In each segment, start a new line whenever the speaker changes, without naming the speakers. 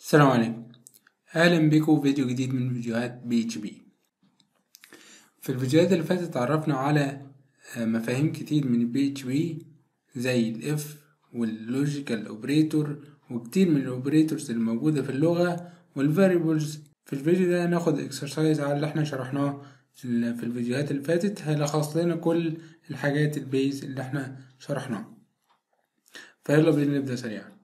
السلام عليكم. اهلا بكم في فيديو جديد من فيديوهات PHP. في الفيديوهات اللي فاتت اتعرفنا على مفاهيم كتير من PHP زي الاف واللوجيكال اوبريتور وكتير من الاوبريتورز الموجودة في اللغة والفاريبلز. في الفيديو ده هناخد اكسرسايز على اللي احنا شرحناه في الفيديوهات اللي فاتت، هيلخص لنا كل الحاجات البيز اللي احنا شرحناها. فيلا بينا نبدأ سريعا.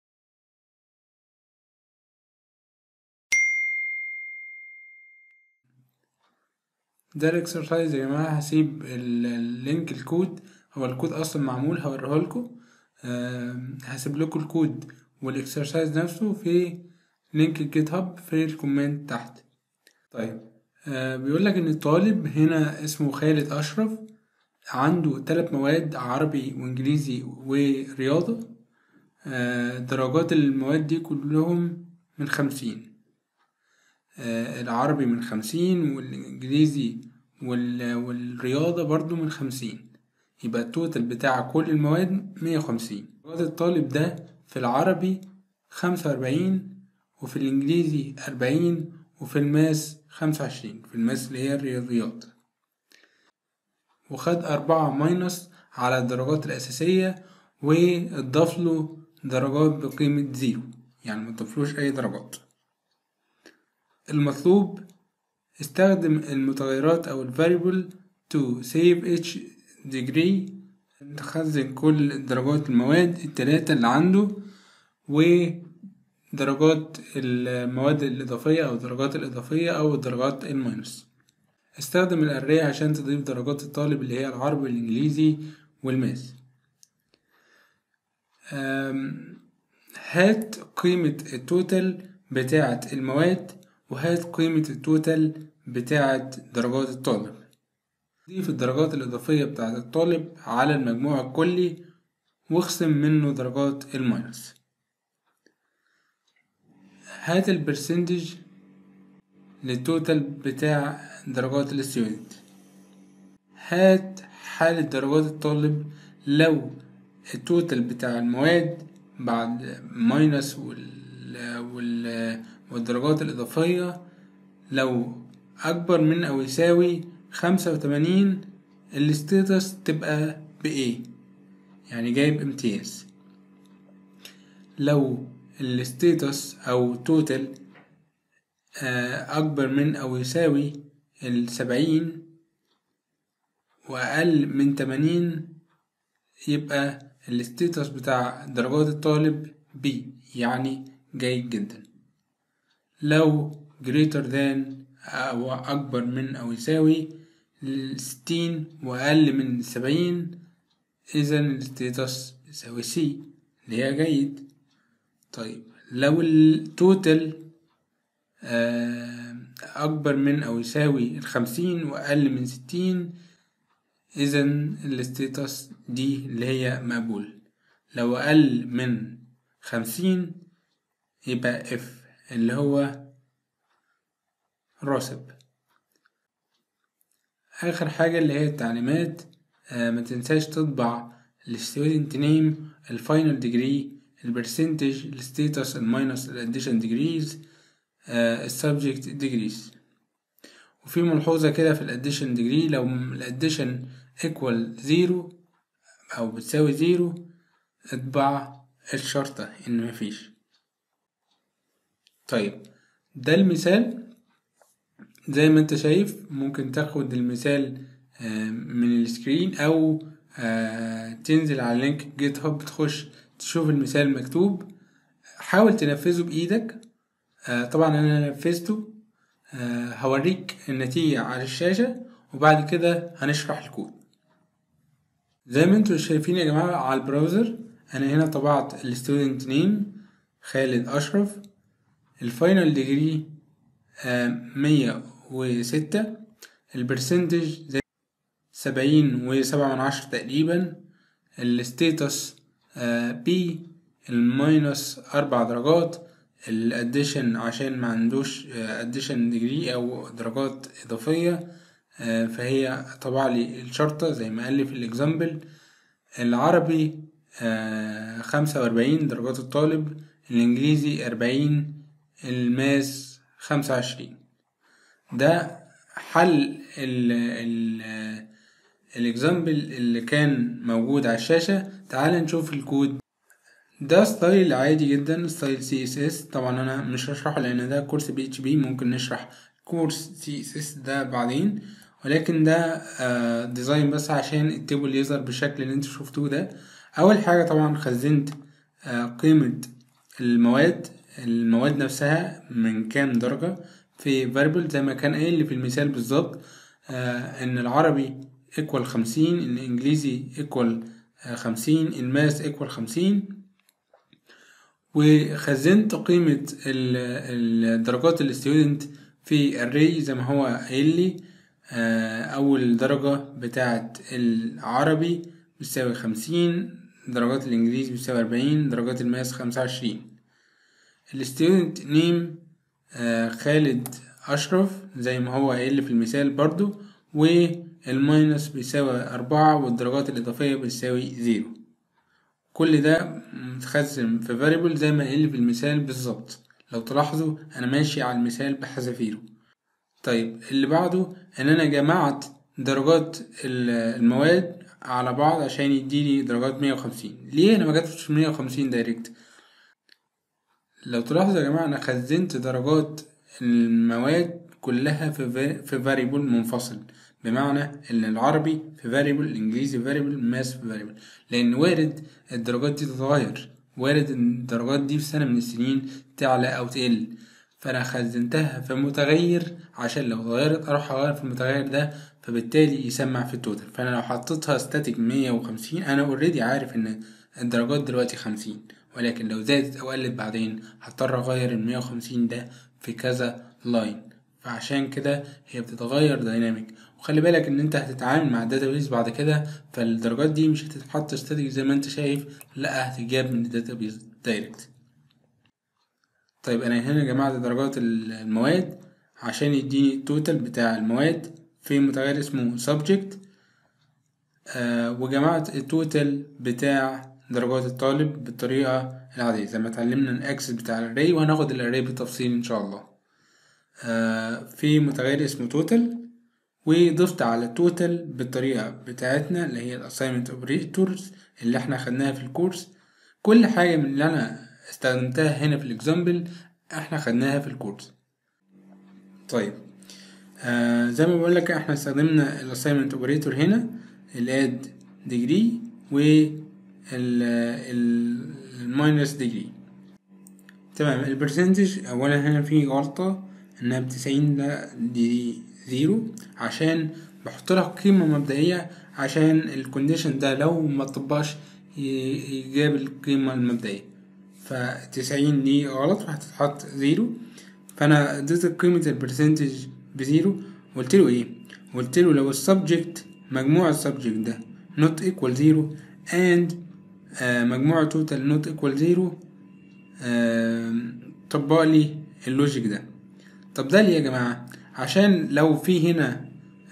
ده الاكسرسايز يا جماعة. هسيب اللينك الكود، هو الكود اصلا معمول هوريهولكوا. هسيب لكم الكود والاكسرسايز نفسه في لينك الجيت هاب في الكومنت تحت. طيب، بيقول لك ان الطالب هنا اسمه خالد اشرف، عنده 3 مواد عربي وانجليزي ورياضة. درجات المواد دي كلهم من 50. العربي من 50 والإنجليزي والرياضة برضو من 50. يبقى التوتال بتاع كل المواد 150. درجات الطالب ده في العربي 45، وفي الإنجليزي 40، وفي الماس 25. في الماس اللي هي الرياضيات. وخد 4 ماينس على الدرجات الأساسية، واتضاف له درجات بقيمة 0، يعني متضافلوش أي درجات. المطلوب استخدم المتغيرات أو الفاريبل to save each degree، تخزن كل درجات المواد التلاتة اللي عنده ودرجات المواد الإضافية أو الدرجات الإضافية أو الدرجات الماينس. استخدم الأريه عشان تضيف درجات الطالب اللي هي العربي والإنجليزي والماس. هات قيمة التوتال بتاعة المواد وهات قيمة التوتال بتاعة درجات الطالب. ضيف الدرجات الإضافية بتاعة الطالب على المجموع الكلي واخصم منه درجات الماينس. هات البرسنتج للتوتال بتاع درجات الستودنت. هات حالة درجات الطالب لو التوتال بتاع المواد بعد ماينس والدرجات الإضافية لو أكبر من أو يساوي 85، الستيتس تبقى بإيه، يعني جايب امتياز. لو الستيتس أو توتال أكبر من أو يساوي 70 وأقل من 80، يبقى الستيتس بتاع درجات الطالب B، يعني جيد جدا. لو greater than أو أكبر من أو يساوي 60 وأقل من 70، إذا الستيتس يساوي C اللي هي جيد. طيب لو التوتال أكبر من أو يساوي 50 وأقل من 60، إذا الستيتس دي اللي هي مقبول. لو أقل من 50 يبقى F اللي هو راسب. آخر حاجة اللي هي التعليمات، ما تنساش تطبع الستودنت نيم، الفاينل ديجري، البرسنتج، الستيتس، الماينس، الاديشن ديجريز، السبجكت ديجريز. وفي ملحوظة كده في الاديشن ديجري، لو الاديشن equal 0 أو بتساوي 0 اطبع الشرطة إن مفيش. طيب ده المثال زي ما انت شايف. ممكن تاخد المثال من السكرين او تنزل على لينك جيت هاب تخش تشوف المثال مكتوب. حاول تنفذه بايدك. طبعا انا نفذته. هوريك النتيجة على الشاشة وبعد كده هنشرح الكود. زي ما انتوا شايفين يا جماعة على البراوزر، انا هنا طبعت الستودنت نيم خالد اشرف، الفاينل ديجري 106، البرسنتج زي 70.7 تقريبا، الستيتس B، الماينس 4 درجات، الاديشن عشان ما عندوش اديشن ديجري او درجات اضافية، فهي طبع لي الشرطة زي ما قال لي في الاكزامبل. العربي 45 درجات الطالب، الانجليزي 40، الماس 25. ده حل الاكزامبل اللي كان موجود على الشاشة. تعال نشوف الكود. ده ستايل عادي جدا، ستايل CSS. طبعا انا مش هشرحه لان ده كورس PHP، ممكن نشرح كورس CSS ده بعدين، ولكن ده ديزاين بس عشان التيبل يظهر بالشكل اللي انتوا شفتوه ده. اول حاجة طبعا خزنت قيمة المواد نفسها من كام درجة في variable زي ما كان قايل لي في المثال بالظبط. ان العربي equal 50، الانجليزي equal 50، الماس equal 50. وخزنت قيمة الدرجات الستودنت في array زي ما هو قايل لي. أول درجة بتاعت العربي بتساوي 50، درجات الإنجليزي بتساوي 40، درجات الماس 25. الستودنت نيم خالد أشرف زي ما هو قايل لي في المثال برضو، والماينس بيساوي 4 والدرجات الإضافية بتساوي 0. كل ده متخزن في variable زي ما قايل في المثال بالظبط. لو تلاحظوا انا ماشي على المثال بحذافيره. طيب اللي بعده ان انا جمعت درجات المواد على بعض عشان يديني درجات 150. ليه انا ما جبتش 150 دايركت؟ لو تلاحظوا يا جماعة انا خزنت درجات المواد كلها في variable منفصل، بمعنى ان العربي في variable، الانجليزي في variable، الماس في variable. لان وارد الدرجات دي تتغير، وارد ان الدرجات دي في سنة من السنين تعلى او تقل، فانا خزنتها في متغير عشان لو اتغيرت اروح اغير في المتغير ده، فبالتالي يسمع في التوتال. فانا لو حطيتها ستاتيك 150 انا اوريدي عارف ان الدرجات دلوقتي 50، ولكن لو زادت او قلت بعدين هضطر اغير ال150 ده في كذا لاين. فعشان كده هي بتتغير دايناميك. وخلي بالك ان انت هتتعامل مع الداتابيز بعد كده، فالدرجات دي مش هتتحط ستاتيك زي ما انت شايف، لا هتتجاب من الداتابيز دايركت. طيب انا هنا جمعت درجات المواد عشان يديني التوتال بتاع المواد في متغير اسمه subject. وجمعت التوتال بتاع درجات الطالب بالطريقة العادية زي ما اتعلمنا الاكسس بتاع الاري، وهناخد الاري بالتفصيل ان شاء الله. في متغير اسمه توتال، وضفت على التوتال بالطريقة بتاعتنا اللي هي الاساينمنت اوبريتورز اللي احنا خدناها في الكورس. كل حاجة من اللي انا استخدمتها هنا في الاكزامبل احنا خدناها في الكورس. طيب زي ما بقولك احنا استخدمنا الاساينمنت اوبريتور هنا، الاد ديجري والماينس ديجري. تمام. البرسنتج اولا هنا في غلطة انها ب90، ده دي 0 عشان بحط لها قيمة مبدئية عشان الكونديشن ده لو ما طبقش يجاب القيمة المبدئية. ف90 دي غلط وهتتحط 0. فانا اديت قيمة البرسنتج ب0. قلت له ايه؟ قلت له لو السبجكت مجموع السبجكت ده not equal 0 and مجموع total not equal 0 طبق لي اللوجيك ده. طب ده ليه يا جماعة؟ عشان لو في هنا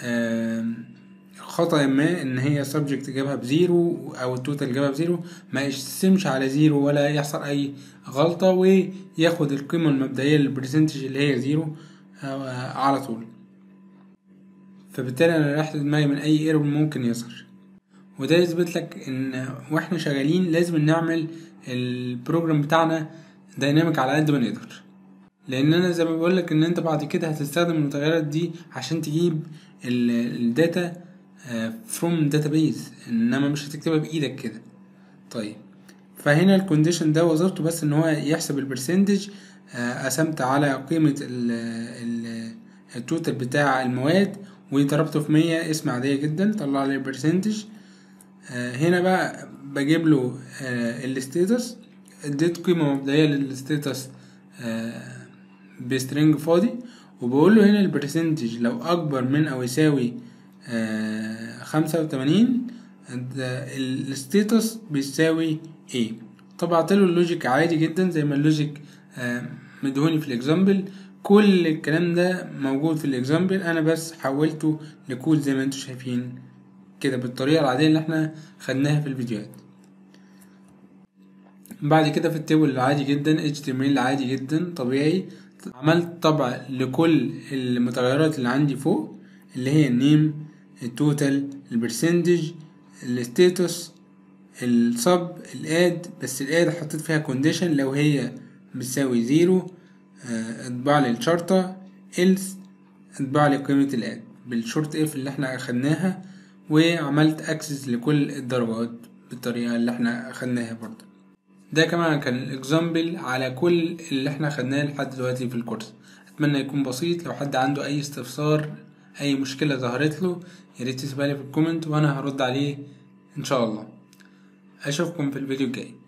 خطأ ما ان هي subject جابها ب0 او التوتال جابها ب0، ما يقسمش على 0 ولا يحصل اي غلطة وياخد القيمة المبدئية للبرسنتج اللي هي 0 على طول. فبالتالي انا ريحت دماغي من اي ايرور ممكن يظهر. وده يثبت لك ان واحنا شغالين لازم نعمل البروجرام بتاعنا دايناميك على قد ما نقدر، لان انا زي ما بقولك ان انت بعد كده هتستخدم المتغيرات دي عشان تجيب الداتا from database، انما مش هتكتبها بايدك كده. طيب فهنا الكونديشن ده وظيفته بس ان هو يحسب البرسنتج. قسمت على قيمة التوتال بتاع المواد وضربته في 100، اسم عادية جدا طلع لي البرسنتج. هنا بقى بجيب له الستيتس، اديت قيمة مبدئية للستيتس بسترينج فاضي، وبقول له هنا البرسنتج لو اكبر من او يساوي 85 الستيتس بيساوي ايه. طبعت له اللوجيك عادي جدا زي ما اللوجيك مدهوني في الاكزامبل. كل الكلام ده موجود في الاكزامبل، انا بس حولته لكود زي ما انتم شايفين كده بالطريقة العادية اللي احنا خدناها في الفيديوهات. بعد كده في التيبل العادي جدا HTML عادي جدا طبيعي، عملت طبع لكل المتغيرات اللي عندي فوق اللي هي النيم، التوتال، البرسنتج، الستاتوس، السب، الاد. بس الاد حطيت فيها كونديشن لو هي بتساوي 0 اطبع لي الشرطة، else اطبع لي قيمة الاد بالشورت اف اللي احنا اخدناها. وعملت اكسس لكل الدرجات بالطريقة اللي احنا اخدناها برضه. ده كمان كان الاكزامبل على كل اللي احنا خدناه لحد دلوقتي في الكورس. اتمنى يكون بسيط. لو حد عنده اي استفسار، اي مشكلة ظهرت له، ياريت تسيبها لي في الكومنت وانا هرد عليه ان شاء الله. اشوفكم في الفيديو الجاي.